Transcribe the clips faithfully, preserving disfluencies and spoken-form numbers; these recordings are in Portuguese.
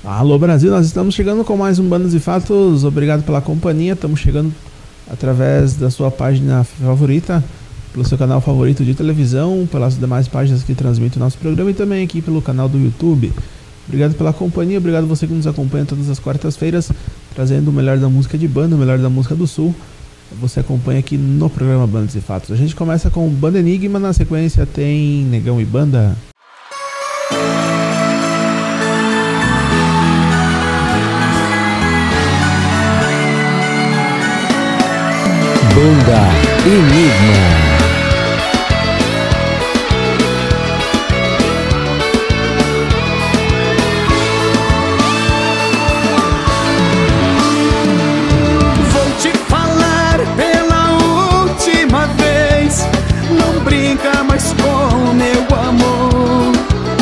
Alô Brasil, nós estamos chegando com mais um Bandas e Fatos. Obrigado pela companhia. Estamos chegando através da sua página favorita, pelo seu canal favorito de televisão, pelas demais páginas que transmitem o nosso programa e também aqui pelo canal do YouTube. Obrigado pela companhia, obrigado você que nos acompanha todas as quartas-feiras, trazendo o melhor da música de banda, o melhor da música do Sul. Você acompanha aqui no programa Bandas e Fatos. A gente começa com Banda Enigma, na sequência tem Negão e Banda. Banda Enigma. Vou te falar pela última vez, não brinca mais com meu amor.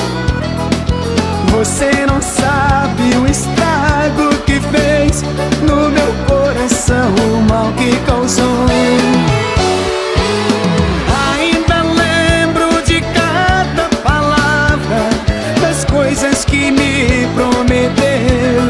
Você não sabe o estrago que fez no meu coração, o mal que causou. Ainda lembro de cada palavra, das coisas que me prometeu.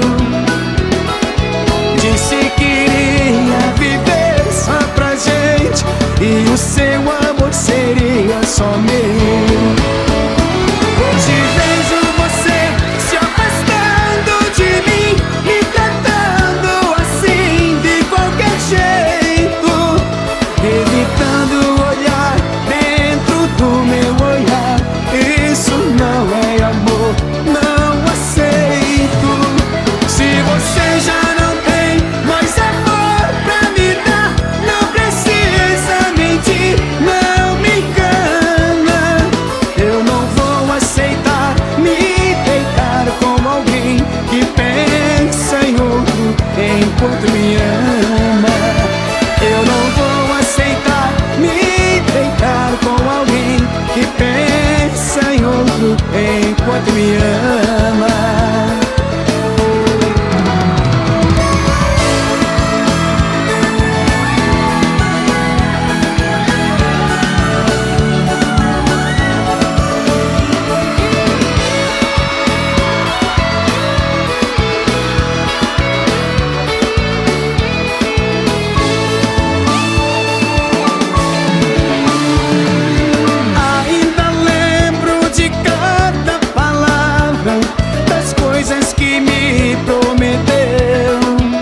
Disse que iria viver só pra gente e o seu amor seria só meu. Hoje vejo você se afastando de mim, me tratando assim de qualquer jeito, evitando olhar dentro do meu olhar. Isso não é amor, não aceito. Se você já não tem mais amor pra me dar, não precisa mentir, não me engana. Eu não vou aceitar me deitar com alguém que pensa em outro enquanto me ama. Eu não vou aceitar me deitar com alguém que pensa em outro enquanto me ama. Ainda lembro de cada palavra, das coisas que me prometeu.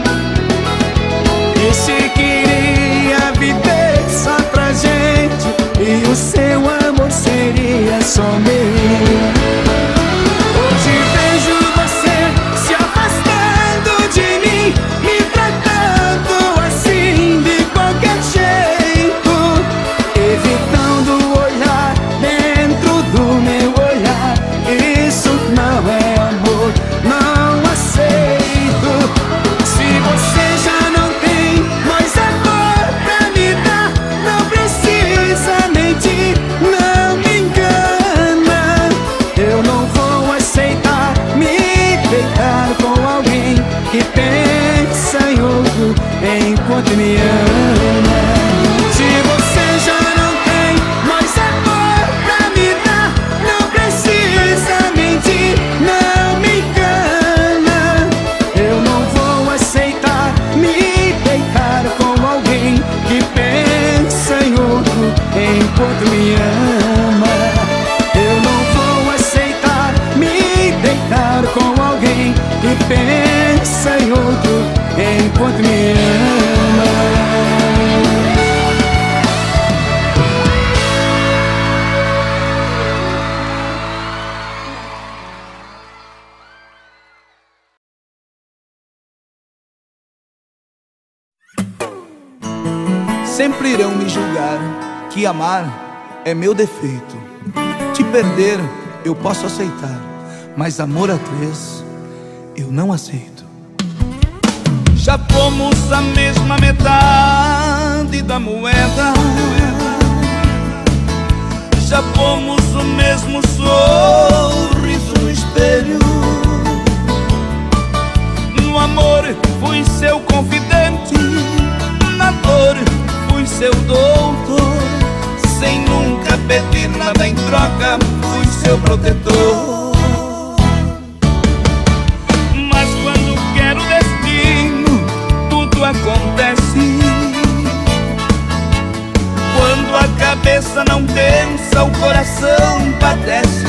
Disse que iria viver só pra gente e o seu amor seria só meu. Hoje vejo você se afastando de mim, me tratando assim de qualquer jeito, evitando olhar dentro do meu olhar. Isso não é amor, não aceito. Se você já não tem mais amor pra me dar, não precisa mentir, não me engana. Eu não vou aceitar me deitar com alguém que pensa em outro enquanto me ama. Se você já não tem mais amor pra me dar, não precisa mentir, não me engana. Eu não vou aceitar me deitar com alguém que pensa em outro enquanto me ama. Eu não vou aceitar me deitar com alguém que pensa em outro enquanto me ama. Sempre irão me julgar que amar é meu defeito. Te perder eu posso aceitar, mas amor a três eu não aceito. Já fomos a mesma metade da moeda, já fomos o mesmo sorriso no espelho. No amor fui seu confidente, na dor fui seu doutor. Sem nunca pedir nada em troca, fui seu protetor. tudo acontece. Quando a cabeça não pensa, o coração padece.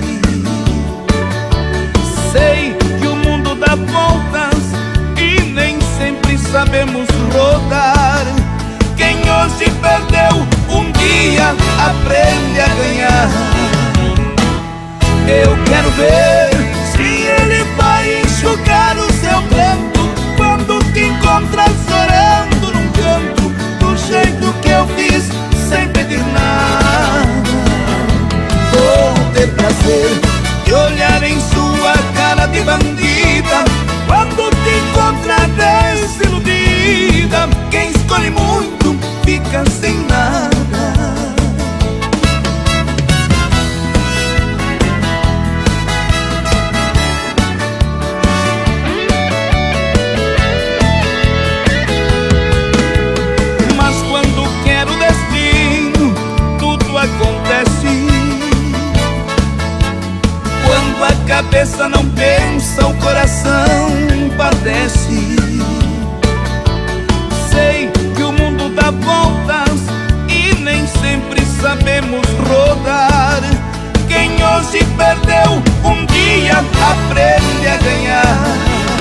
Sei que o mundo dá voltas e nem sempre sabemos rodar. Quem hoje perdeu, um dia aprende a ganhar. Eu quero ver se ele vai enxugar o seu pranto quando te encontrar chorando num canto, do jeito que eu fiz, sem pedir nada. Vou ter prazer de olhar em sua cara de bandida quando te encontrar desiludida. Quem escolhe muito fica sem nada. Mas quando quero o destino, tudo acontece. Quando a cabeça não pensa, o coração padece. Sei que o mundo dá voltas e nem sempre sabemos rodar. Quem hoje perdeu, um dia aprende a ganhar.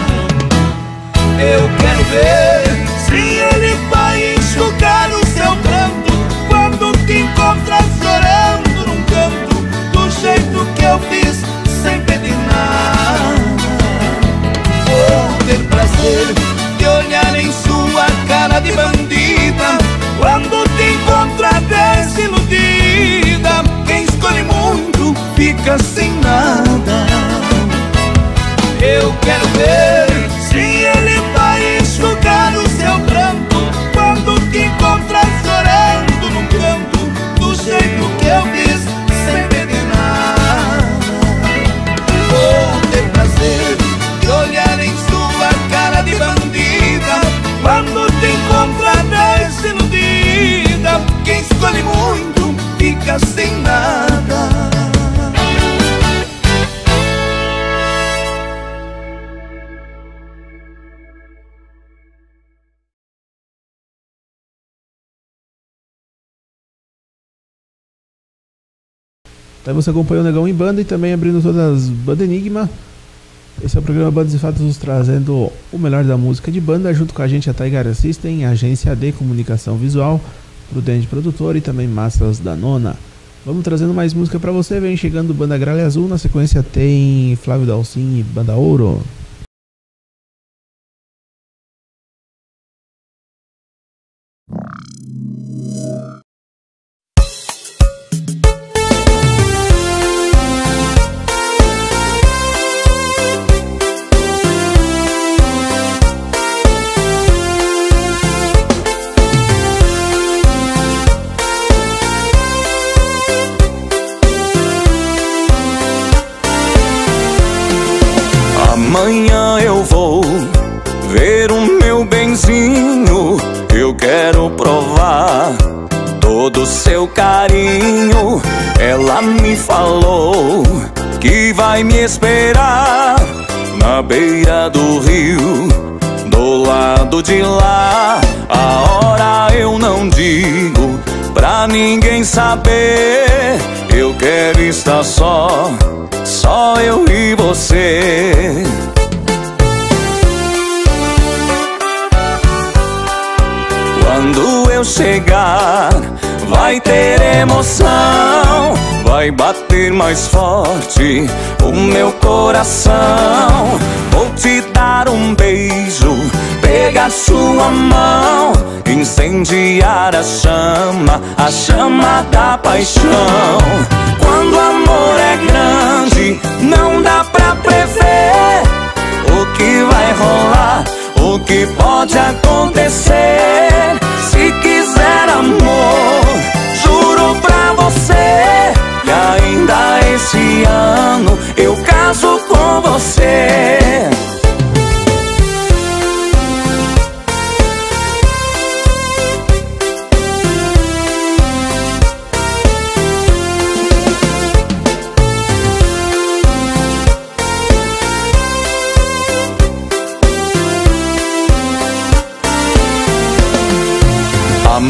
Eu quero ver se ele vai enxugar o seu pranto quando te encontrar chorando num canto, do jeito que eu fiz, sem pedir nada. Vou ter prazer de olhar em sua cara de bandida quando te encontrar desiludida. Quem escolhe muito fica sem nada. Eu quero ver se ele vai enxugar o seu pranto quando te encontrar chorando num canto, do jeito que eu fiz, sem pedir nada. Vou ter prazer de olhar em sua cara de bandida quando te encontrar desiludida. Quem escolhe muito fica sem nada. Aí você acompanhou o Negão em Banda e também abrindo todas as Banda Enigma. Esse é o programa Bandas e Fatos, trazendo o melhor da música de banda. Junto com a gente a Taigara System, Agência D Comunicação Visual, Prudente Produtor e também Massas da Nona. Vamos trazendo mais música pra você. Vem chegando Banda Gralha Azul. Na sequência tem Flávio Dalcin e Banda Ouro. Amanhã eu vou ver o meu benzinho. Eu quero provar todo o seu carinho. Ela me falou que vai me esperar na beira do rio, do lado de lá. A hora eu não digo pra ninguém saber. Eu quero estar só, só eu e você. Quando eu chegar, vai ter emoção. Vai bater mais forte o meu coração. Vou te dar um beijo, pegar sua mão, incendiar a chama, a chama da paixão. Quando o amor é grande, não dá pra prever o que vai rolar, o que pode acontecer. Se quiser amor, juro pra você que ainda esse ano eu caso com você.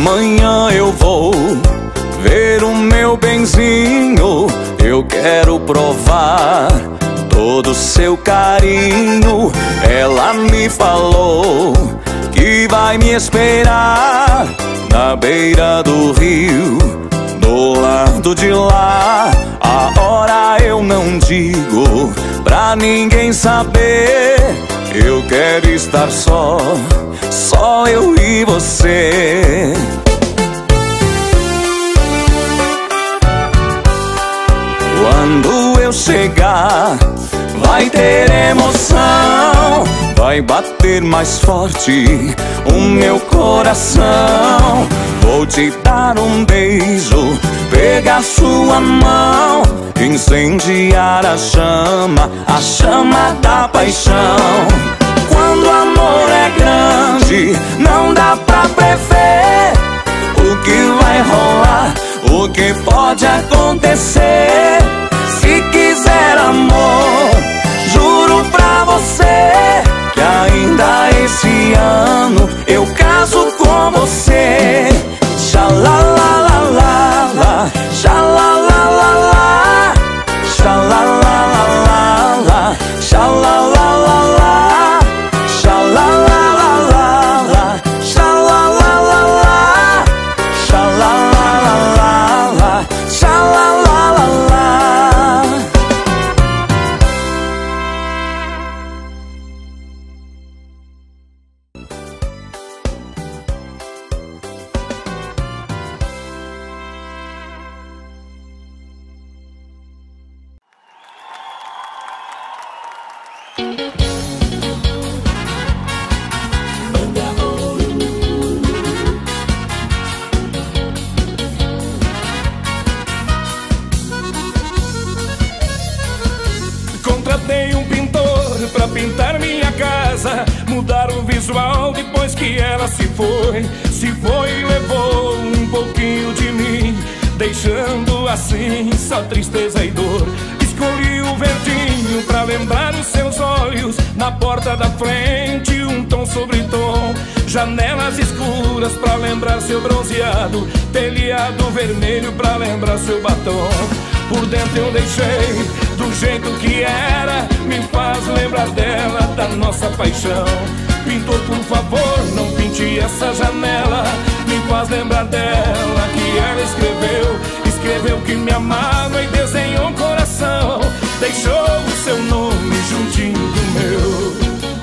Amanhã eu vou ver o meu benzinho. Eu quero provar todo o seu carinho. Ela me falou que vai me esperar na beira do rio, do lado de lá. A hora eu não digo pra ninguém saber. Eu quero estar só, só eu e você. Quando eu chegar, vai ter emoção. Vai bater mais forte o meu coração. Vou te dar um beijo, pegar sua mão, incendiar a chama, a chama da paixão. Quando o amor é grande, não dá pra prever o que vai rolar, o que pode acontecer. Se quiser amor, juro pra você que ainda esse ano eu caso com você. Xalalalala, xalalalala, xalalalala, xalalalala, xalalalala, xalalalala, xalalalala, xalalalala. Contratei um pintor pra pintar minha casa, mudar o visual depois que ela se foi. Se foi e levou um pouquinho de mim, deixando assim só tristeza e dor. Escolhi o verdinho pra lembrar os seus olhos, na porta da frente um tom sobre tom, janelas escuras pra lembrar seu bronzeado, telhado vermelho pra lembrar seu batom. Por dentro eu deixei do jeito que era, me faz lembrar dela, da nossa paixão. Pintor, por favor, não pinte essa janela, me faz lembrar dela, que ela escreveu, escreveu que me amava e desenhou um coração, deixou o seu nome juntinho do meu.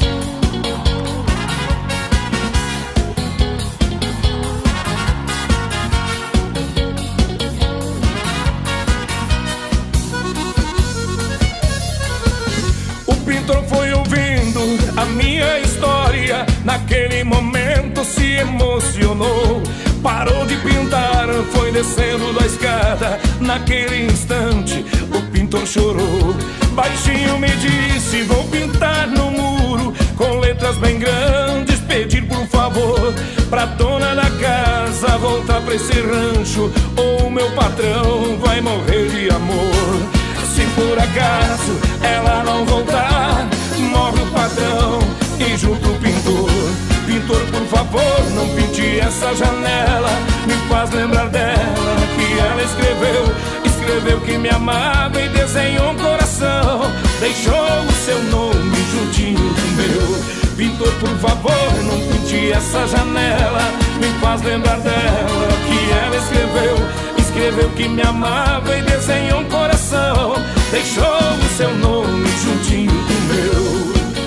Foi ouvindo a minha história, naquele momento se emocionou, parou de pintar, foi descendo da escada. Naquele instante o pintor chorou, baixinho me disse: vou pintar no muro com letras bem grandes, pedir por favor pra dona da casa voltar pra esse rancho, ou o meu patrão vai morrer de amor. Se por acaso ela não voltar, morre o patrão e junto o pintor. Pintor, por favor, não pinte essa janela, me faz lembrar dela, que ela escreveu, escreveu que me amava e desenhou um coração, deixou o seu nome juntinho do meu. Pintor, por favor, não pinte essa janela, me faz lembrar dela, que ela escreveu, escreveu que me amava e desenhou um coração, deixou o seu nome juntinho do meu.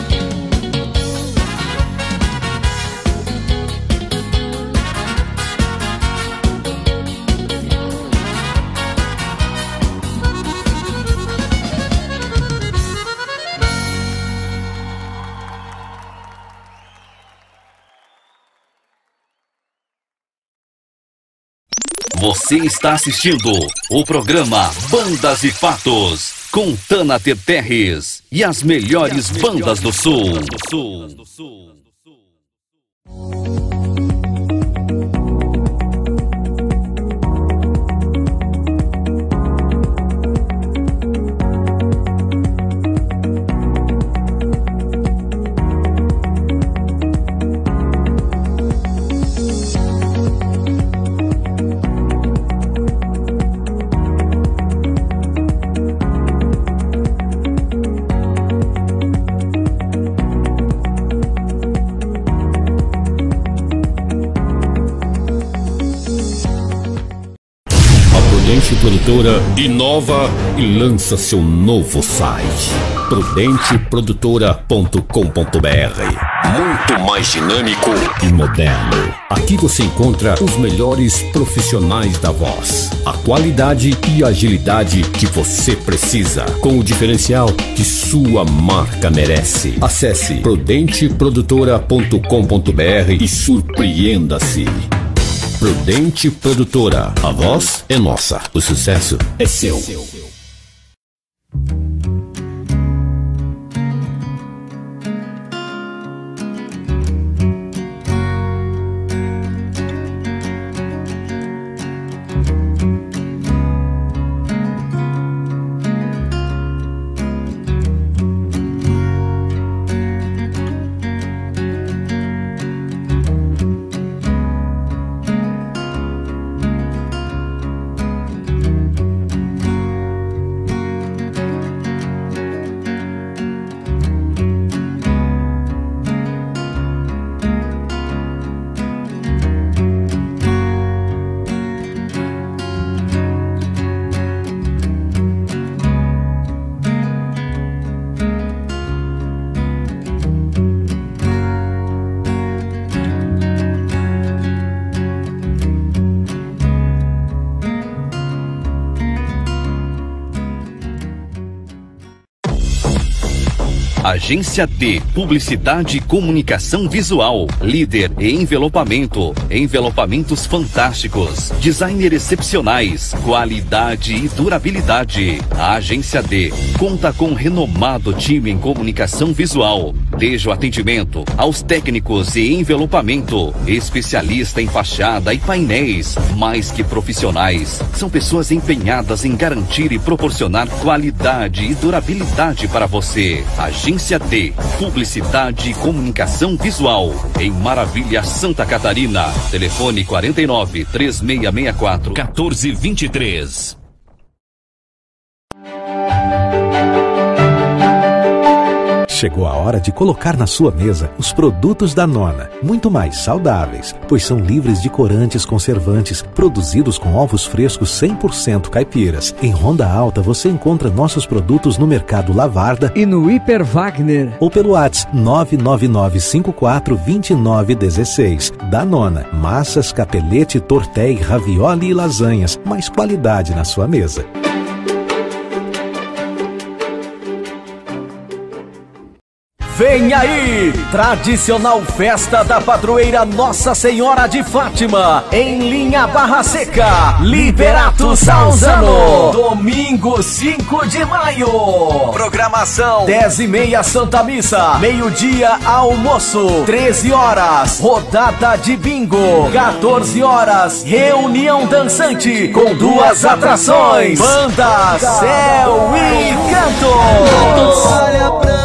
Você está assistindo o programa Bandas e Fatos, com Tana Terres e as melhores bandas do Sul. Prudente Produtora inova e lança seu novo site, prudente produtora ponto com ponto br. Muito mais dinâmico e moderno. Aqui você encontra os melhores profissionais da voz, a qualidade e agilidade que você precisa, com o diferencial que sua marca merece. Acesse prudente produtora ponto com ponto br e surpreenda-se. Prudente Produtora, a voz é nossa, o sucesso é seu. Agência D, Publicidade e Comunicação Visual, líder em envelopamento, envelopamentos fantásticos, designer excepcionais, qualidade e durabilidade. A Agência D conta com um renomado time em comunicação visual, desde o atendimento aos técnicos e envelopamento, especialista em fachada e painéis, mais que profissionais, são pessoas empenhadas em garantir e proporcionar qualidade e durabilidade para você. Agência D, Publicidade e Comunicação Visual, em Maravilha, Santa Catarina. Telefone quarenta e nove, três seis seis quatro, quatorze vinte e três. Chegou a hora de colocar na sua mesa os produtos da Nona, muito mais saudáveis, pois são livres de corantes conservantes, produzidos com ovos frescos cem por cento caipiras. Em Ronda Alta você encontra nossos produtos no Mercado Lavarda e no Hiper Wagner, ou pelo WhatsApp nove nove nove cinco quatro dois nove um seis. Da Nona, massas, capelete, torté, ravioli e lasanhas, mais qualidade na sua mesa. Vem aí! Tradicional Festa da Padroeira Nossa Senhora de Fátima, em Linha Barra Seca, Liberato Salzano, domingo cinco de maio. Programação: dez e meia Santa Missa, meio-dia almoço, treze horas rodada de bingo, quatorze horas reunião dançante com duas atrações, banda Céu e Canto. Olha pra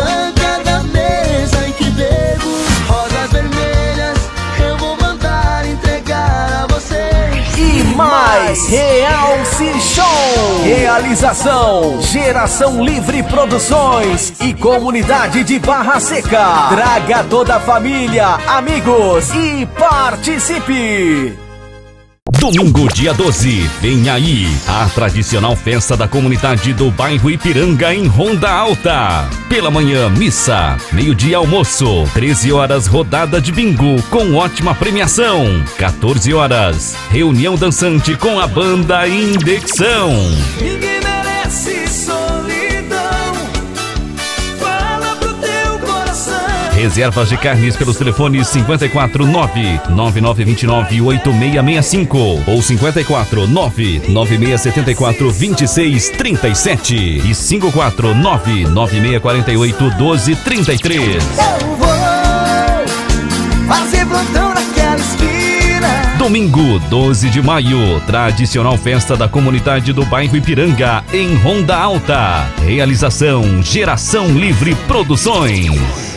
mais Realce Show. Realização: Geração Livre Produções e Comunidade de Barra Seca. Traga toda a família, amigos e participe. Domingo, dia doze, vem aí a tradicional festa da comunidade do bairro Ipiranga, em Ronda Alta. Pela manhã, missa, meio-dia almoço, treze horas rodada de bingo com ótima premiação, quatorze horas reunião dançante com a banda Indexão. Ninguém merece solidão, fala pro teu coração. Reservas de carnes pelos telefones cinquenta e quatro, nove nove nove dois nove, oito seis seis cinco ou cinquenta e quatro, nove nove seis sete quatro, dois seis três sete e cinquenta e quatro, nove nove seis quatro oito, doze trinta e três. Eu vou fazer plantão naquela esquina. Domingo, doze de maio, tradicional festa da comunidade do bairro Ipiranga, em Ronda Alta. Realização: Geração Livre Produções.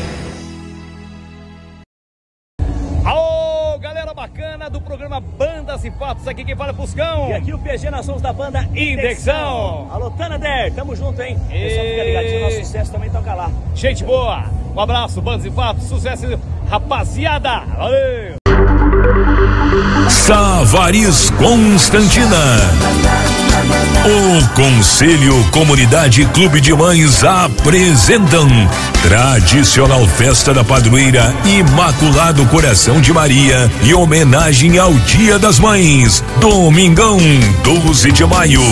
Do programa Bandas e Fatos, aqui quem fala é Fuscão. E aqui o P G, nós somos da banda Indexão. Alô, Tanader, tamo junto, hein? E... pessoal fica ligadinho, nosso sucesso também toca lá. Gente boa, um abraço, Bandas e Fatos, sucesso, rapaziada. Valeu! Savariz Constantina. O Conselho Comunidade Clube de Mães apresentam tradicional festa da padroeira Imaculado Coração de Maria e homenagem ao Dia das Mães, domingão doze de maio.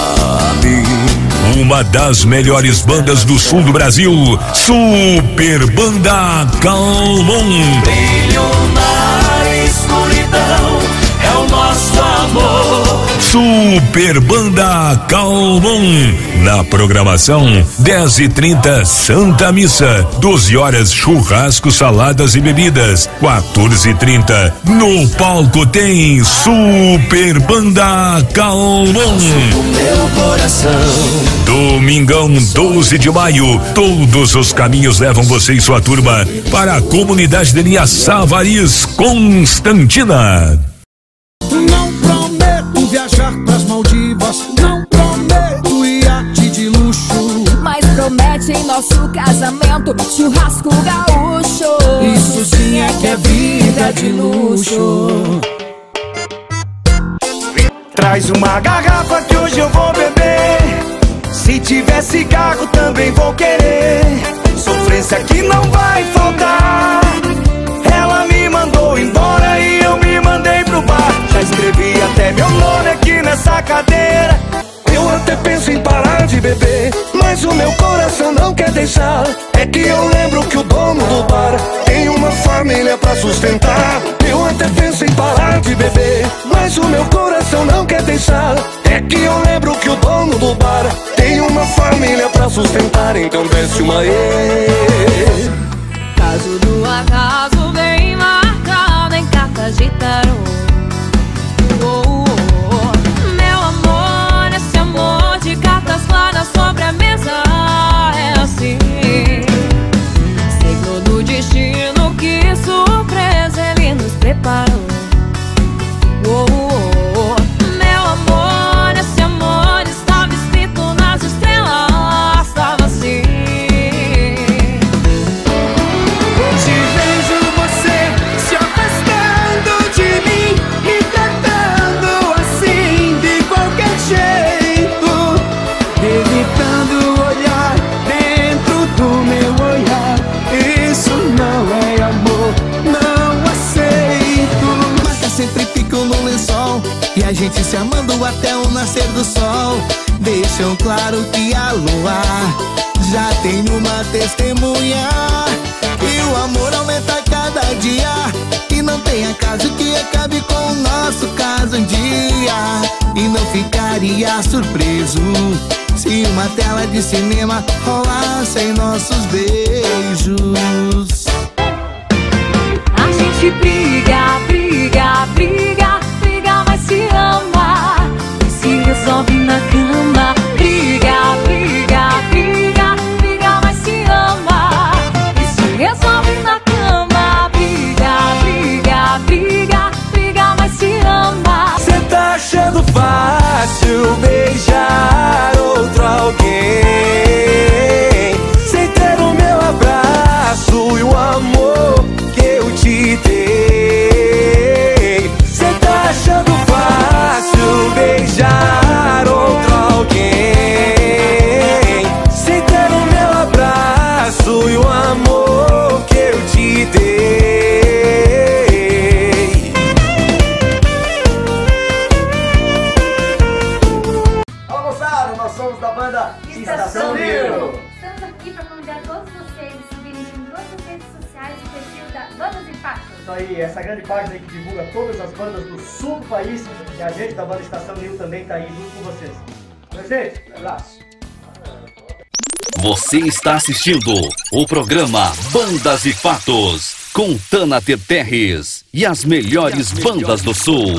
Uma das melhores bandas do sul do Brasil, Super Banda Calmon. Brilho na escuridão é o nosso amor. Super Banda Calmon. Na programação, dez e trinta Santa Missa, doze horas churrasco, saladas e bebidas, quatorze e trinta no palco tem Super Banda Calmon. Meu coração. Domingão doze de maio, todos os caminhos levam você e sua turma para a comunidade de linha Savariz Constantina. Não prometo viajar pras Maldivas, não prometo iate de luxo, mas promete em nosso casamento churrasco gaúcho. Isso sim é que é vida de luxo. Traz uma garrafa que hoje eu vou beber. Se tiver cigarro também vou querer. Sofrência que não vai faltar. Ela me mandou embora e eu me mandei pro bar. Já escrevi até meu nome aqui nessa cadeira. Eu até penso em parar de beber, mas o meu coração não quer deixar. É que eu lembro que o dono do bar tem uma família pra sustentar. Eu até penso em parar de beber, mas o meu coração não quer deixar. É que eu lembro que o dono do bar tem uma família pra sustentar. Então desce uma aí. Caso do acaso bem marcado em cartas de tarô. Oh, oh, oh. Meu amor, esse amor de cartas claras sobre a mesa é assim. Signo do destino, que surpresa ele nos preparou. Oh, oh, oh. Meu amor, esse amor estava escrito nas estrelas, estava assim. Hoje vejo você se afastando de mim, me tratando assim de qualquer jeito, evitando olhar dentro do meu olhar. Isso não é amor, não aceito. Marca sempre ficam no lençol e a gente se amando até o nascer do sol. Deixam claro que a lua já tem uma testemunha. E o amor aumenta cada dia, e não tem acaso que acabe com o nosso caso um dia. E não ficaria surpreso se uma tela de cinema rolasse em nossos beijos. A gente briga, briga, briga, briga, mas se ama e se resolve na cama. Briga, briga, briga, briga, mas se ama e se resolve na cama. Briga, briga, briga, briga, mas se ama. Cê tá achando fácil beijar outro alguém, sem ter o meu abraço e o amor que eu te dei. Cê tá achando fácil beijar outro alguém, sem ter o meu abraço e o amor que eu te dei. Fala moçada, nós somos da banda Estação Rio. Estamos aqui para convidar todos vocês a seguirem em todas as redes sociais o perfil da Bandas e Fatos. Isso aí, essa grande página aí que divulga todas as bandas do sul do país, e a gente da banda Estação Rio também tá aí junto com vocês. Valeu, gente, um abraço. Você está assistindo o programa Bandas e Fatos com Tana Terres e as melhores bandas do sul.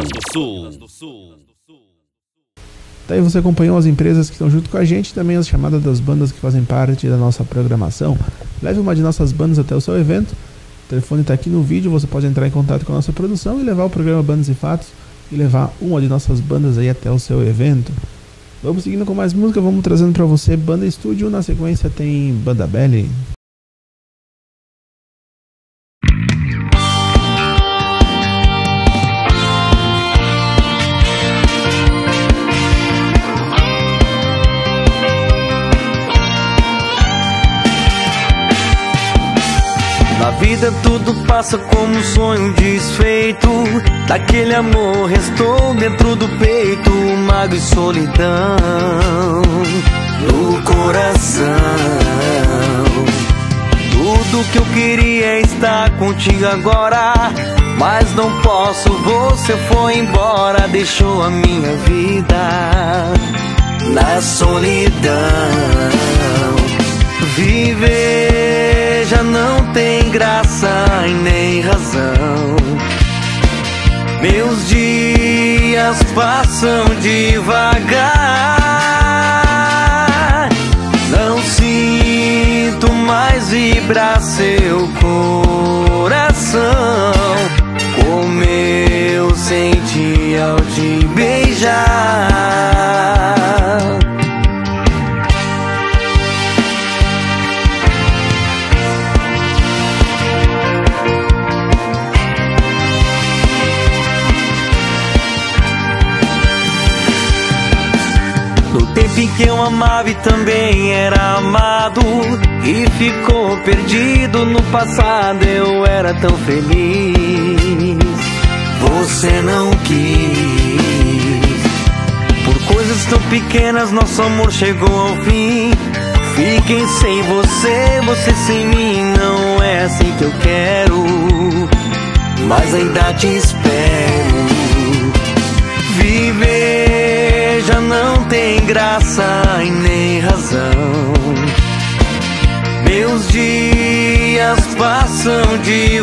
Daí você acompanhou as empresas que estão junto com a gente, também as chamadas das bandas que fazem parte da nossa programação. Leve uma de nossas bandas até o seu evento. O telefone está aqui no vídeo, você pode entrar em contato com a nossa produção e levar o programa Bandas e Fatos e levar uma de nossas bandas aí até o seu evento. Vamos seguindo com mais música, vamos trazendo para você Banda Estúdio, na sequência tem Banda Belly. vida tudo passa como um sonho desfeito. Daquele amor restou dentro do peito mágoa e solidão no coração. Tudo que eu queria é estar contigo agora, mas não posso, você foi embora. Deixou a minha vida na solidão. Viver já não tem graça e nem razão. Meus dias passam devagar. Não sinto mais vibrar seu coração como eu senti ao te beijar. No tempo em que eu amava e também era amado, e ficou perdido no passado, eu era tão feliz. Você não quis. Por coisas tão pequenas nosso amor chegou ao fim. Fiquei sem você, você sem mim. Não é assim que eu quero, mas ainda te espero. Viver já não tem graça e nem razão. Meus dias passam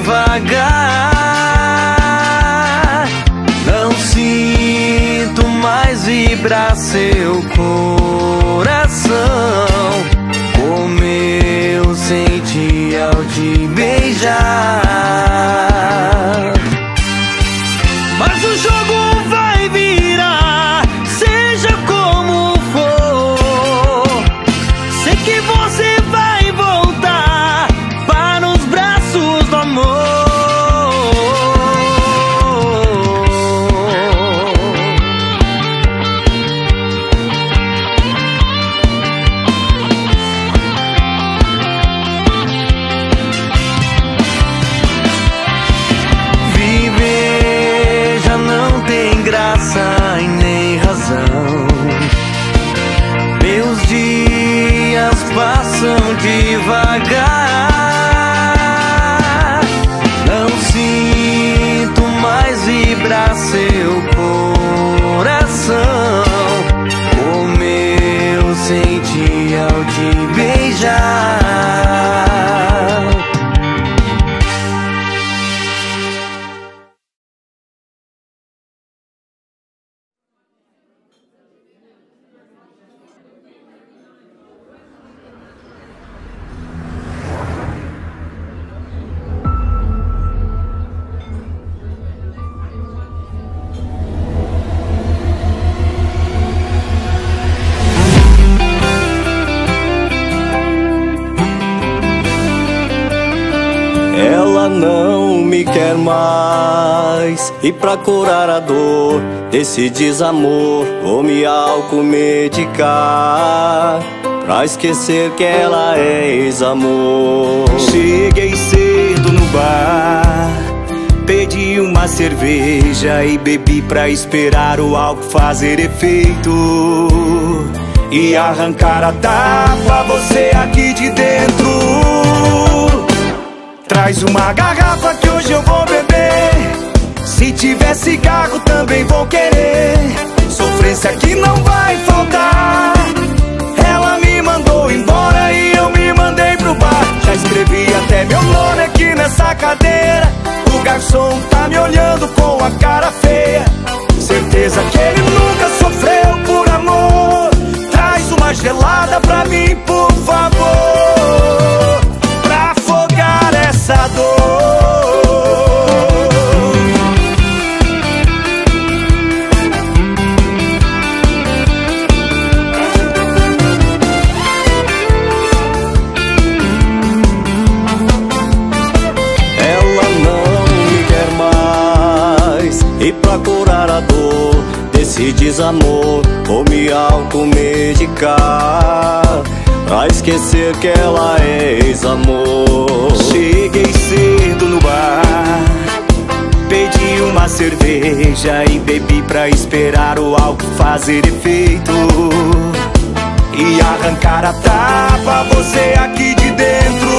devagar. Não sinto mais vibrar seu coração como eu senti ao te beijar. Mas o jogo vai virar, seja como for. Sei que você vai voltar para os braços do amor. Viver já não tem graça e nem razão. Meus dias passam devagar. Não sinto mais vibrar seu coração como eu senti ao te beijar. Ela não me quer mais, e pra curar a dor desse desamor vou me automedicar, pra esquecer que ela é ex-amor. Cheguei cedo no bar, pedi uma cerveja e bebi pra esperar o álcool fazer efeito e arrancar a tapa, você aqui de dentro. Traz uma garrafa que hoje eu vou beber. Se tiver cigarro também vou querer. Sofrência que não vai faltar. Ela me mandou embora e eu me mandei pro bar. Já escrevi até meu nome aqui nessa cadeira. O garçom tá me olhando com a cara feia. Certeza que ele nunca sofreu por amor. Traz uma gelada pra mim, por favor, pra afogar essa dor. Ela não me quer mais, e pra curar a dor desse desamor vou me automedicar, a esquecer que ela é ex-amor. Cheguei cedo no bar, pedi uma cerveja e bebi pra esperar o álcool fazer efeito e arrancar a tapa, você aqui de dentro.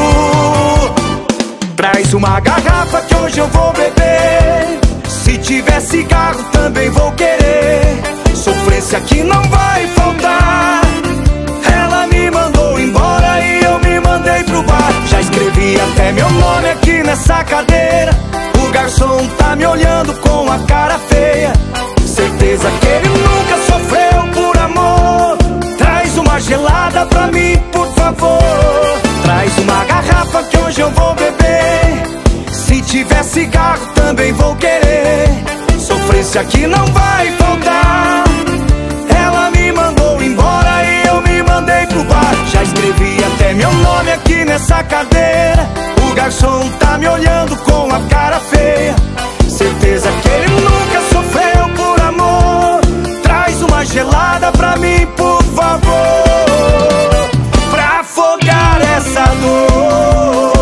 Traz uma garrafa que hoje eu vou beber, se tiver cigarro também vou querer. Sofrência que não vai faltar. Ela me mandou embora e eu me mandei pro bar. Já escrevi até meu nome aqui nessa cadeira. O garçom tá me olhando com a cara feia. Certeza que ele nunca sofreu por amor. Traz uma gelada pra mim, por favor. Traz uma garrafa que hoje eu vou beber. Se tiver cigarro também vou querer. Sofrência que não vai faltar. Ela me mandou embora e eu me mandei pro bar. Já escrevi até meu nome aqui nessa cadeira. O garçom tá me olhando com a cara feia. Certeza que ele nunca sofreu por amor. Traz uma gelada pra mim, por favor, pra afogar essa dor.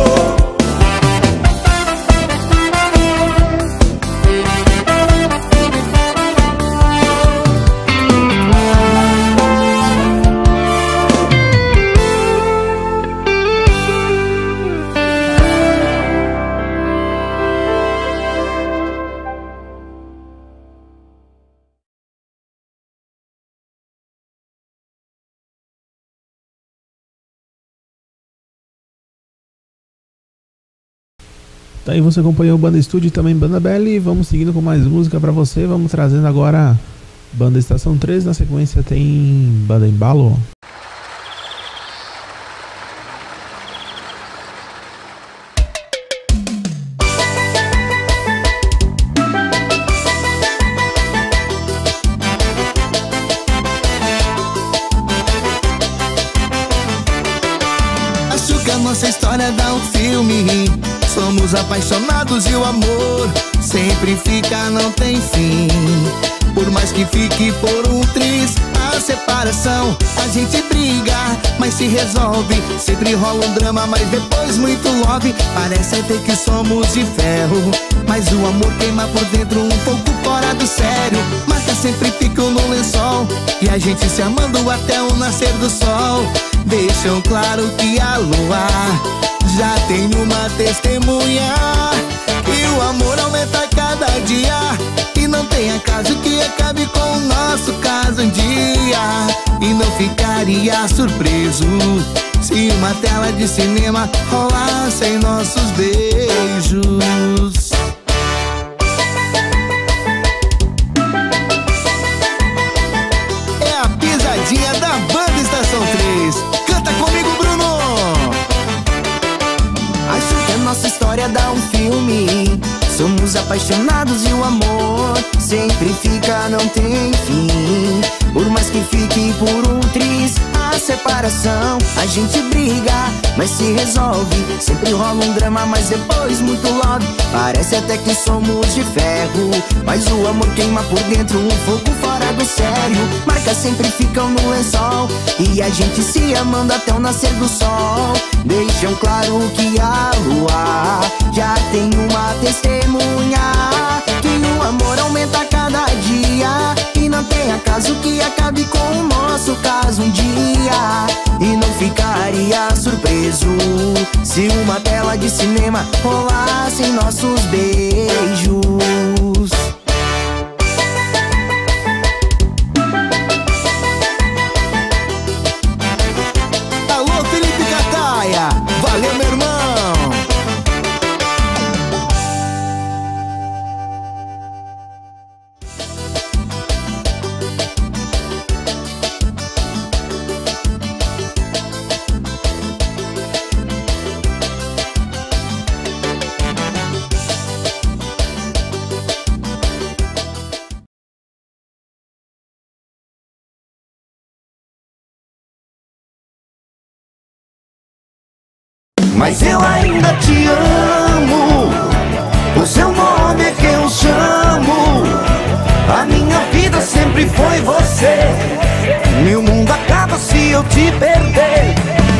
Daí você acompanhou Banda Estúdio e também Banda Belly. Vamos seguindo com mais música pra você. Vamos trazendo agora Banda Estação três. Na sequência tem Banda Embalo. Acho que a nossa história dá um filme. Somos apaixonados e o amor sempre fica, não tem fim. Por mais que fique por um triz a separação, a gente briga, mas se resolve. Sempre rola um drama, mas depois muito love. Parece até que somos de ferro, mas o amor queima por dentro um pouco fora do sério. Marcas sempre ficam no lençol e a gente se amando até o nascer do sol. Deixam claro que a lua já tem uma testemunha, e o amor aumenta a cada dia. E não tem acaso que acabe com o nosso caso um dia. E não ficaria surpreso se uma tela de cinema rolasse em nossos beijos. É a pisadinha da Banda Estação três. Canta comigo, Bruno! Acho que a nossa história dá um filme. Somos apaixonados e o amor sempre fica, não tem fim. Por mais que fique por um triz a separação, a gente briga, mas se resolve. Sempre rola um drama, mas depois muito love. Parece até que somos de ferro, mas o amor queima por dentro um fogo fora do sério. Marcas sempre ficam no lençol e a gente se amando até o nascer do sol. Deixam claro que a lua já tem uma testemunha, que o amor aumenta a cada dia. E não tem acaso que acabe com o nosso caso um dia. E não ficaria surpreso se uma tela de cinema rolasse em nossos beijos. Alô, Felipe Cataia, valeu, meu irmão! Mas eu ainda te amo, o seu nome é que eu chamo. A minha vida sempre foi você. Meu mundo acaba se eu te perder.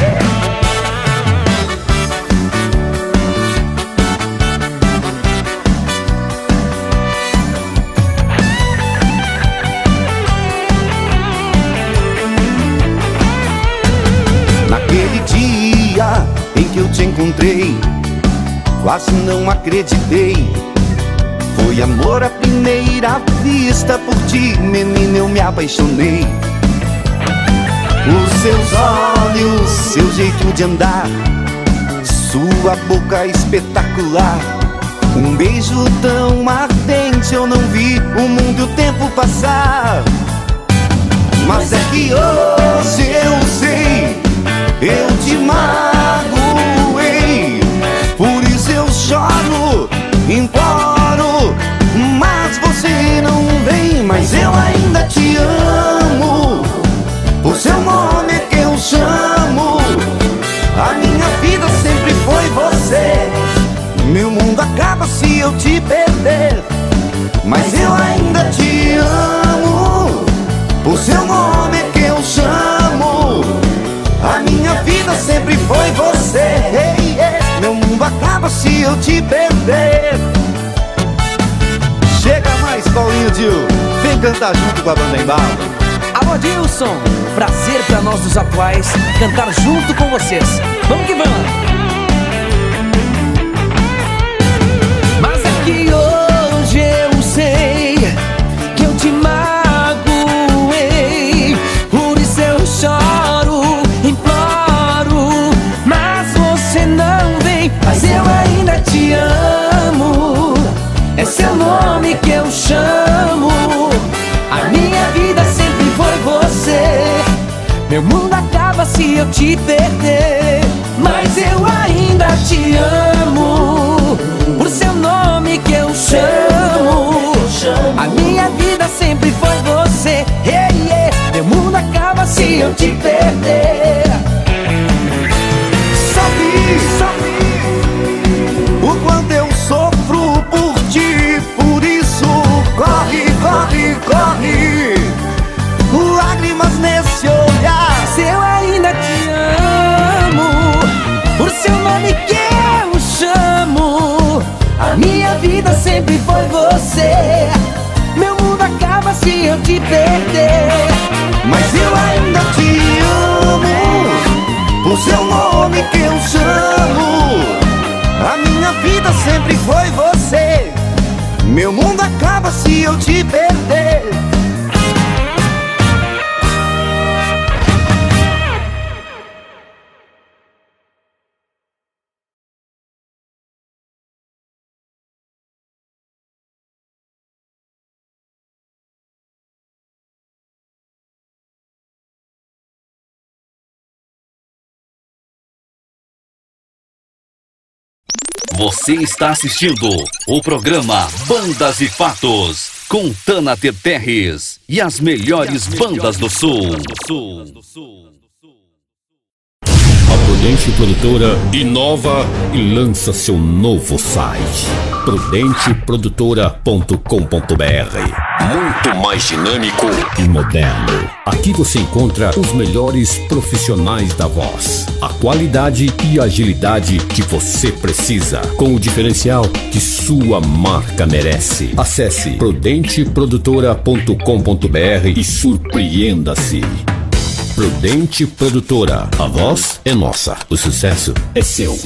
Naquele dia em que eu te encontrei, quase não acreditei. Foi amor à primeira vista, por ti, menina, eu me apaixonei. Os seus olhos, seu jeito de andar, sua boca espetacular, um beijo tão ardente, eu não vi o mundo e o tempo passar. Mas é que hoje eu sei, eu te magoei, por isso eu choro, imploro, mas você não vem. Mas eu ainda te amo, por seu nome é que eu chamo. A minha vida sempre foi você. Meu mundo acaba se eu te perder, mas eu ainda te amo, por seu nome é que eu chamo. A minha vida sempre foi você. Hey, yeah. Meu mundo acaba se eu te perder. Chega mais, Paulinho Dil, vem cantar junto com a banda Embalo. Alô, Dilson, prazer pra nós dos atuais cantar junto com vocês. Vamos que vamos. Mas é que hoje eu sei que eu te magoei, por isso eu choro, imploro, mas você não vem. Mas eu ainda te amo, é seu nome que eu chamo. A minha vida sempre foi você. Meu mundo acaba se eu te perder, mas eu ainda te amo, por seu nome que eu chamo. A minha vida sempre foi você. Hey, yeah. Meu mundo acaba se eu te perder. Sabe, sabe o quanto eu sofro por ti, por isso corre, corre, corre, lágrimas nesse olhar. Se eu ainda te amo, por seu nome que eu chamo. A minha vida sempre foi você. Meu mundo acaba se eu te perder, mas eu ainda te amo, por seu nome que eu chamo. A minha vida sempre foi você. Meu mundo acaba se eu te perder. Você está assistindo o programa Bandas e Fatos com Tana Terres e as melhores bandas do Sul. A Prudente Produtora inova e lança seu novo site, prudente produtora ponto com ponto br. Muito mais dinâmico e moderno. Aqui você encontra os melhores profissionais da voz, a qualidade e agilidade que você precisa, com o diferencial que sua marca merece. Acesse prudente produtora ponto com ponto br e surpreenda-se. Prudente Produtora, a voz é nossa, o sucesso é seu.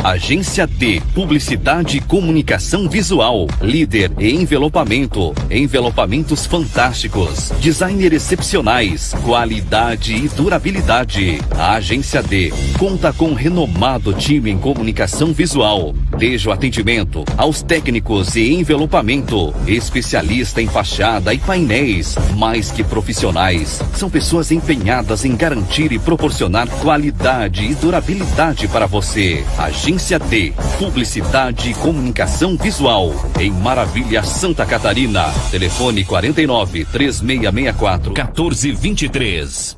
Agência D, Publicidade e Comunicação Visual, líder em envelopamento, envelopamentos fantásticos, designer excepcionais, qualidade e durabilidade. A Agência D conta com um renomado time em comunicação visual, desde o atendimento aos técnicos e envelopamento, especialista em fachada e painéis, mais que profissionais, são pessoas empenhadas em garantir e proporcionar qualidade e durabilidade para você. Agência D, Publicidade e Comunicação Visual, em Maravilha, Santa Catarina. Telefone quarenta e nove, três seis seis quatro, um quatro dois três.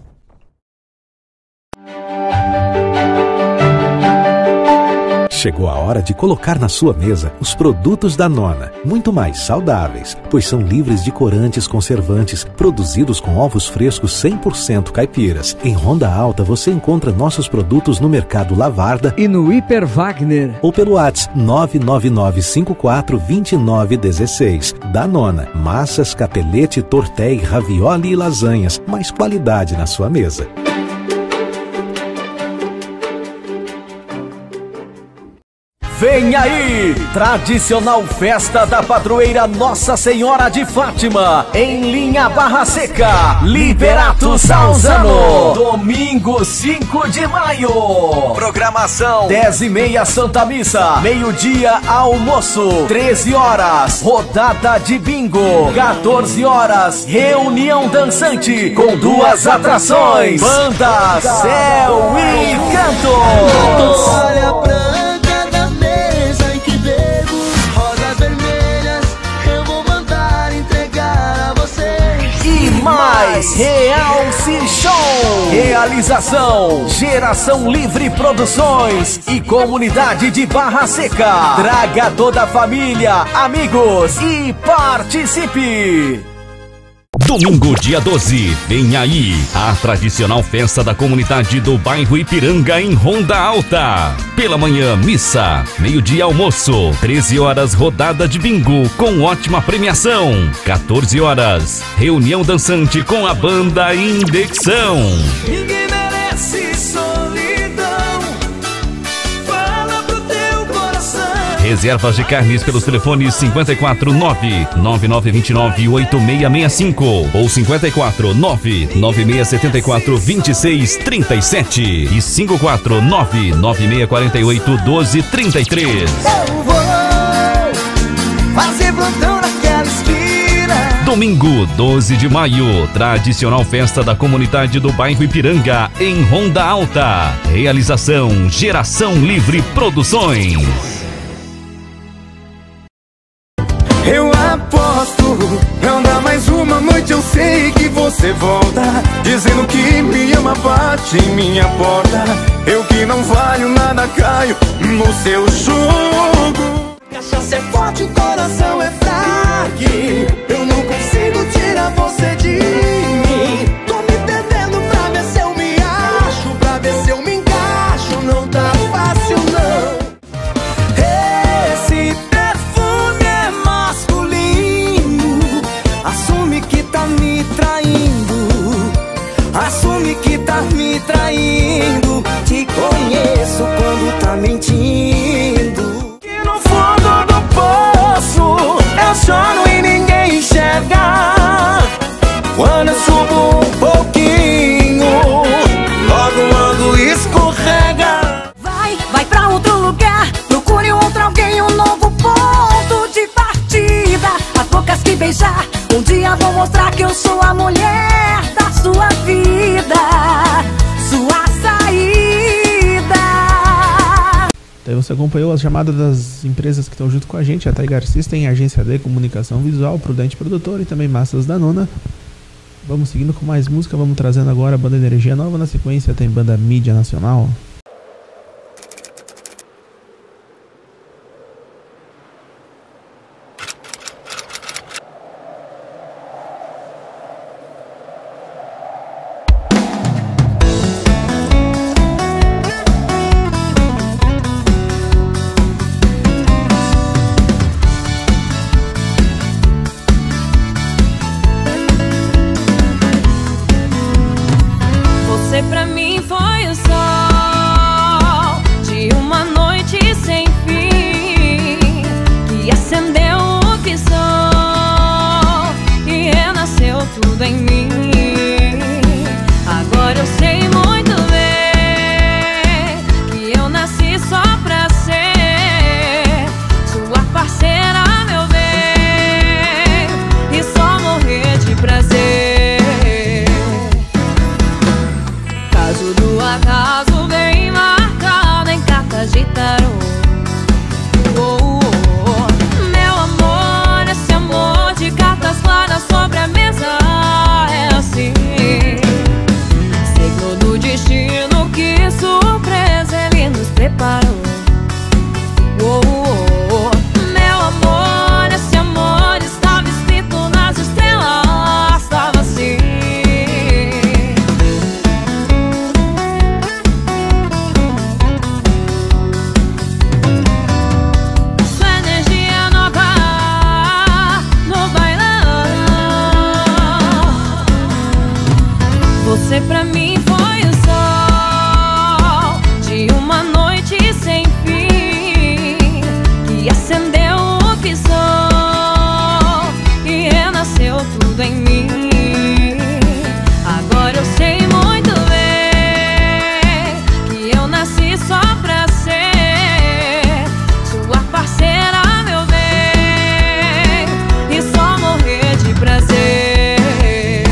Chegou a hora de colocar na sua mesa os produtos da Nona, muito mais saudáveis, pois são livres de corantes conservantes, produzidos com ovos frescos cem por cento caipiras. Em Ronda Alta você encontra nossos produtos no Mercado Lavarda e no Hiper Wagner, ou pelo WhatsApp nove nove nove cinco quatro dois nove um seis. Da Nona, massas, capelete, tortéi, ravioli e lasanhas, mais qualidade na sua mesa. Vem aí! Tradicional Festa da Padroeira Nossa Senhora de Fátima, em Linha Barra Seca, Liberato Salzano. Domingo cinco de maio. Programação: dez e meia Santa Missa, meio-dia almoço, treze horas rodada de bingo, quatorze horas reunião dançante com duas atrações, banda Céu e Canto. Olha pra mesa em que bebo rosas vermelhas, eu vou mandar entregar a você. E mais Realce Show. Realização: Geração Livre Produções e Comunidade de Barra Seca. Traga toda a família, amigos e participe. Domingo, dia doze, vem aí a tradicional festa da comunidade do bairro Ipiranga em Ronda Alta. Pela manhã, missa, meio-dia almoço, treze horas rodada de bingo com ótima premiação, quatorze horas reunião dançante com a banda Indexão. Ninguém merece solidão, fala pro teu coração. Reservas de carnes pelos telefones cinquenta e quatro, nove nove nove dois nove, oito seis seis cinco ou cinquenta e quatro, nove nove seis sete quatro, dois seis três sete e cinquenta e quatro, nove nove seis quatro oito, doze trinta e três. Eu vou fazer plantão naquela esquina. Domingo, doze de maio, tradicional festa da comunidade do bairro Ipiranga em Ronda Alta. Realização: Geração Livre Produções. Eu aposto, não dá mais uma noite, eu sei que você volta, dizendo que me ama, bate em minha porta. Eu que não valho nada, caio no seu jogo. Cachaça é forte, o coração é fraco, eu não consigo tirar você de mim. Tô me devendo pra ver se eu me acho, pra ver se eu me encaixo, não tá fácil não. Esse perfume é masculino, assume que tá me traindo, assume que tá me traindo. Te conheço quando tá mentindo. E no fundo do poço eu choro e ninguém enxerga. Quando eu subo um pouquinho, logo logo escorrega. Vai, vai pra outro lugar, procure outro alguém, um novo ponto de partida. As bocas que beijar, um dia vou mostrar que eu sou a mulher da sua vida, sua saída. Daí você acompanhou as chamadas das empresas que estão junto com a gente, a Tiger System, a Agência D, Comunicação Visual, Prudente Produtor e também Massas da Nona. Vamos seguindo com mais música, vamos trazendo agora a banda Energia Nova, na sequência tem banda Mídia Nacional. Você pra mim foi o sol. tudo em mim. Agora eu sei muito bem que eu nasci só pra ser sua parceira, meu bem, e só morrer de prazer. Caso do acaso bem marcado em cartas de tarô. Oh, oh, oh. Meu amor, esse amor de cartas claras sobre a mesa é assim, signo do destino, que surpresa ele nos preparou. Oh, oh, oh. Meu amor, esse amor estava escrito nas estrelas, estava assim. Sua energia nova no bailão. Você pra mim foi o sol de uma noite sem fim, que acendeu o que sou e renasceu tudo em mim. Agora eu sei muito bem que eu nasci só pra ser sua parceira, meu bem, e só morrer de prazer.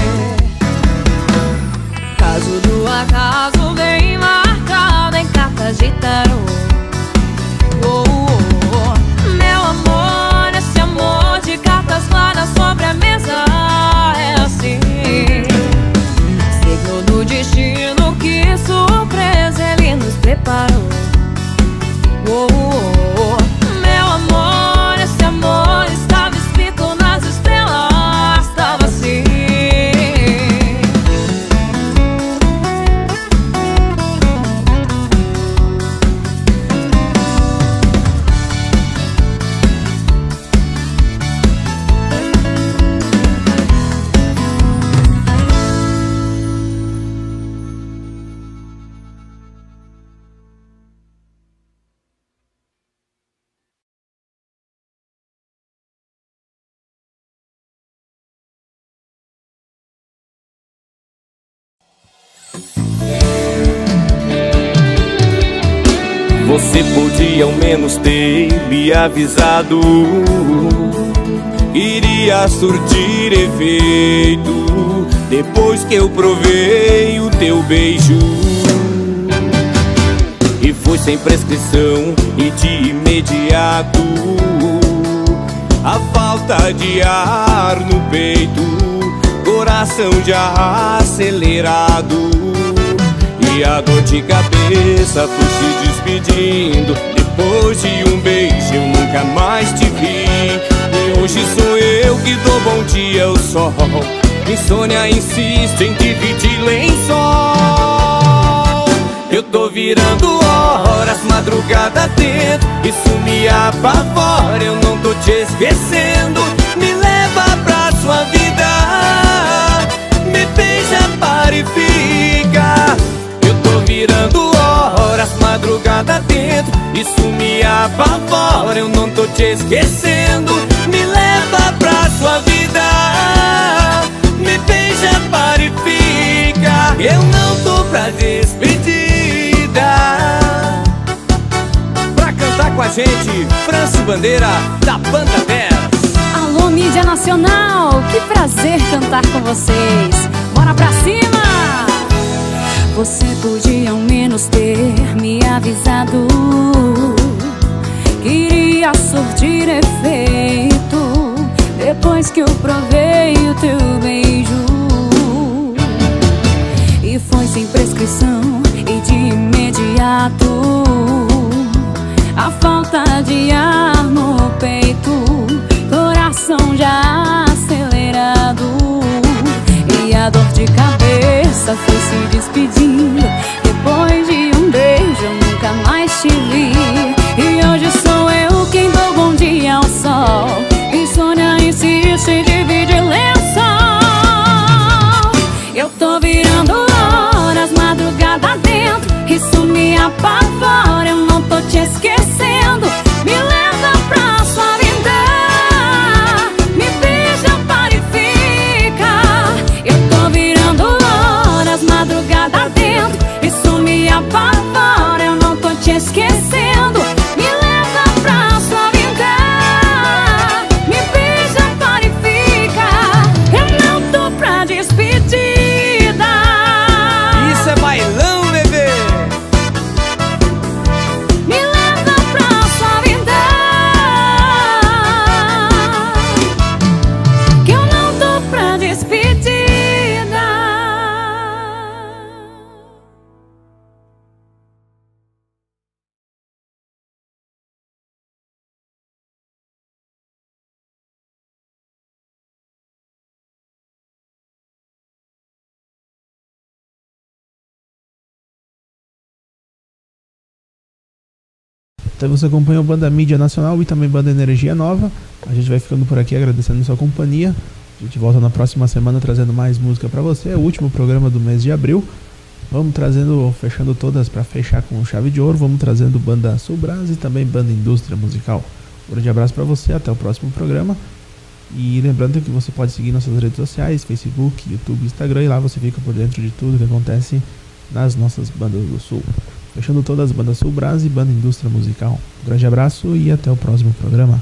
Caso do acaso bem marcado em cartas de tarô. Oh, oh, oh. Meu amor, esse amor de cartas claras sobre a mesa é assim, signo do destino, que surpresa ele nos preparou. Oh, oh, oh. Meu amor, esse amor estava escrito nas estrelas, estava assim. Você podia ao menos ter me avisado, iria surtir efeito depois que eu provei o teu beijo. E foi sem prescrição e de imediato, a falta de ar no peito, coração já acelerado, e a dor de cabeça foi se despedindo. Depois de um beijo eu nunca mais te vi, e hoje sou eu que dou bom dia ao sol. Insônia insiste em dividir lençol. Eu tô virando horas, madrugada dentro, isso me apavora, eu não tô te esquecendo. Me leva pra sua vida, me beija, para e fica. Eu tô virando horas, madrugada dentro, isso me apavora, eu não tô te esquecendo. Me leva pra sua vida, me beija, para e fica. Eu não tô pra despedida. Pra cantar com a gente, Franci Bandeira, da Banda dez. Alô, mídia nacional, que prazer cantar com vocês. Bora pra cima! Você podia ao menos ter me avisado, queria surtir efeito depois que eu provei o teu beijo. E foi sem prescrição e de imediato, a falta de ar no peito, coração já acelerado, e a dor de cabeça foi se despedindo. Depois de um beijo eu nunca mais te vi, e hoje sou eu quem dou bom dia ao sol. Insônia insiste em dividir lençol. Eu tô virando horas, madrugada dentro, isso me apavora, eu não tô te esquecendo. Me leva pra sua vida, me beija, para e fica. Então você acompanhou Banda Mídia Nacional e também Banda Energia Nova. A gente vai ficando por aqui agradecendo a sua companhia. A gente volta na próxima semana trazendo mais música para você. É o último programa do mês de abril. Vamos trazendo, fechando todas para fechar com chave de ouro. Vamos trazendo Banda Sul Brás e também Banda Indústria Musical. Um grande abraço para você, até o próximo programa. E lembrando que você pode seguir nossas redes sociais, Facebook, YouTube, Instagram, e lá você fica por dentro de tudo que acontece nas nossas bandas do Sul. Fechando todas as Bandas Sul Brás e Banda Indústria Musical. Um grande abraço e até o próximo programa.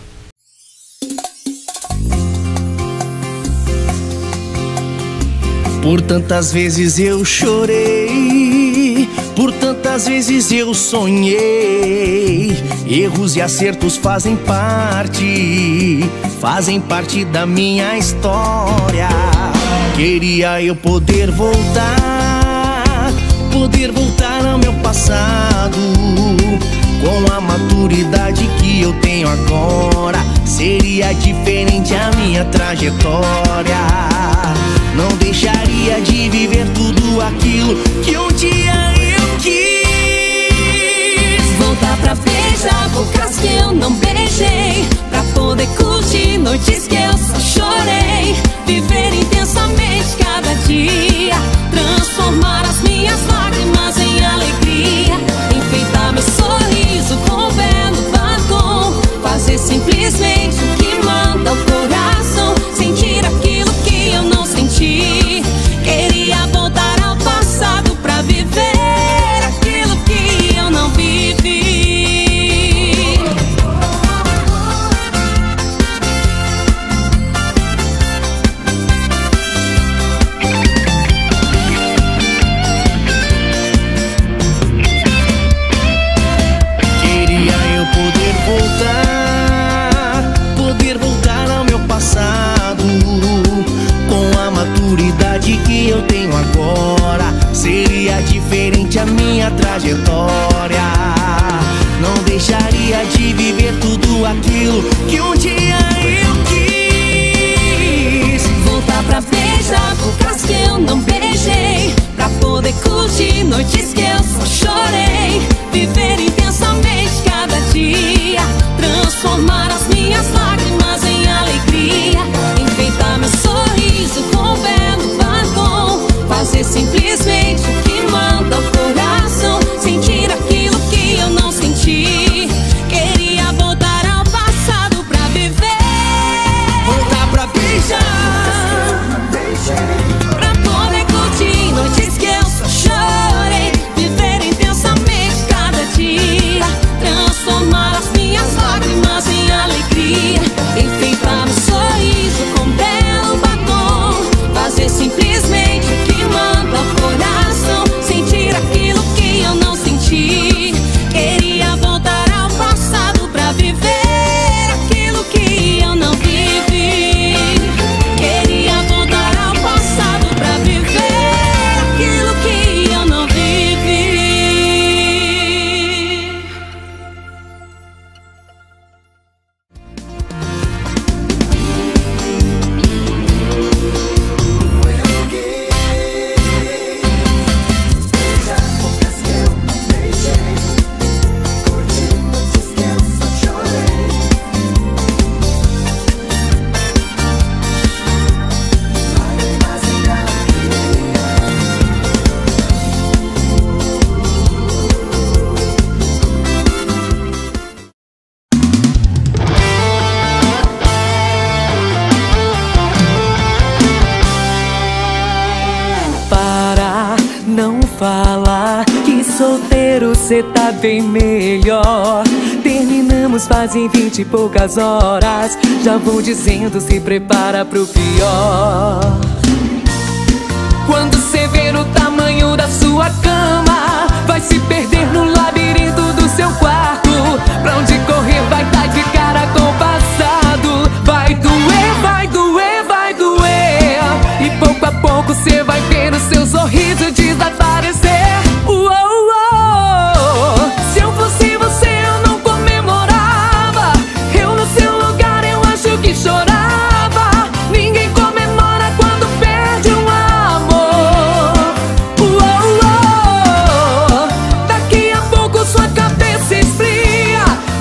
Por tantas vezes eu chorei, por tantas vezes eu sonhei. Erros e acertos fazem parte, fazem parte da minha história. Queria eu poder voltar, poder voltar ao meu passado. Com a maturidade que eu tenho agora, seria diferente a minha trajetória. Não deixaria de viver tudo aquilo que um dia eu quis. Voltar pra beijar bocas que eu não beijei, pra poder curtir noites que eu só chorei. Viver intensamente cada dia, transformar as minhas lágrimas em alegria. Enfeitar meu sorriso com um belo batom, fazer simplesmente o que manda o coração. Sentir aquilo que eu não senti. Queria voltar ao passado pra viver aquilo que eu não vivi. Queria eu poder voltar, poder voltar ao meu passado. Com a maturidade que eu tenho agora, seria diferente a minha trajetória. Não deixaria de viver tudo aquilo que um dia eu quis. Voltar pra beijar bocas que eu não beijei, pra poder curtir noites que eu só chorei. Viver intensamente cada dia, transformar as minhas lágrimas em alegria. Enfeitar meu sorriso com um belo batom, fazer simplesmente o que manda o coração. Sentir aquilo que eu não senti. Queria voltar ao passado pra viver. Voltar pra beijar, pra poder curtir noites que eu só chorei. Viver intensamente cada dia, transformar as minhas lágrimas em alegria. Enfeitar meu sorriso com um belo batom, fazer simplesmente o que manda o coração. Sentir aquilo que eu não senti. Queria voltar ao passado pra viver aquilo que eu não vivi. Queria voltar ao passado pra viver aquilo que eu não vivi. Para não falar que solteiro cê tá bem melhor. Terminamos fazem vinte e poucas horas. Já vou dizendo, se prepara pro pior. Quando cê ver o tamanho da sua cama, vai se perder no labirinto do seu quarto. Pra onde correr vai tá de cara com o passado. Vai doer, vai doer, vai doer. E pouco a pouco cê vai ver o seu sorriso desaparecer. Uou, uou. Se eu fosse você eu não comemorava. Eu no seu lugar eu acho que chorava. Ninguém comemora quando perde um amor. Uou, uou. Daqui a pouco sua cabeça esfria.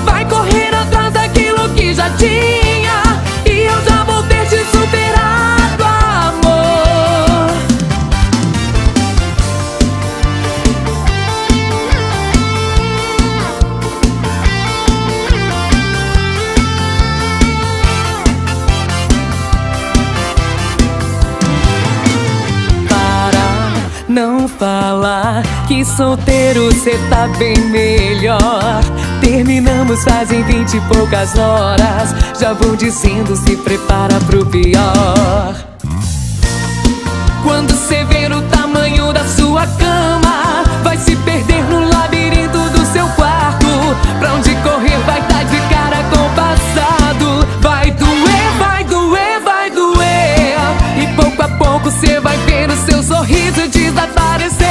fala que solteiro cê tá bem melhor. Terminamos fazem vinte e poucas horas. Já vou dizendo, se prepara pro pior. Quando cê ver o tamanho da sua cama, vai se perder no labirinto do seu quarto. Pra onde correr vai tá de cara com o passado. Vai doer, vai doer, vai doer. E pouco a pouco cê vai ver o seu sorriso desaparecer.